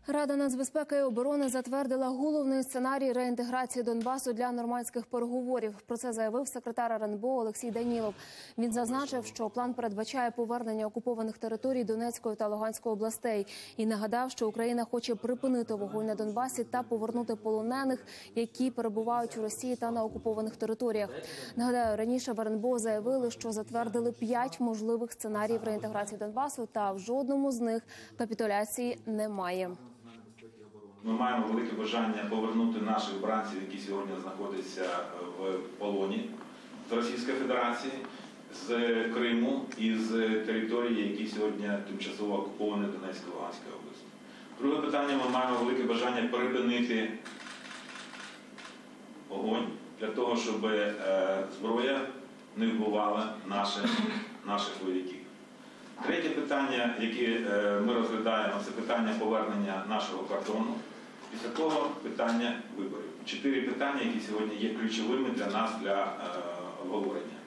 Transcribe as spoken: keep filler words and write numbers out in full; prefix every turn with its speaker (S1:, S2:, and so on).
S1: Рада нацбезпеки і оборони затвердила головний сценарій реінтеграції Донбасу для нормандських переговорів. Про це заявив секретар ар ен бе о Олексій Данілов. Він зазначив, що план передбачає повернення окупованих територій Донецької та Луганської областей. І нагадав, що Україна хоче припинити вогонь на Донбасі та повернути полонених, які перебувають у Росії та на окупованих територіях. Нагадаю, раніше в ар ен бе о заявили, що затвердили п'ять можливих сценаріїв реінтеграції Донбасу, та в жодному з них капітуляції немає.
S2: Ми маємо велике бажання повернути наших бранців, які сьогодні знаходяться в полоні з Російської Федерації, з Криму і з території, які сьогодні тимчасово окуповані Донецької та Луганської області. Друге питання, ми маємо велике бажання припинити вогонь для того, щоб зброя не вбивала наших, наших вояків. Третє питання, яке ми розглядаємо, це питання повернення нашого кордону. Після того питання виборів. Чотири питання, які сьогодні є ключовими для нас для обговорення.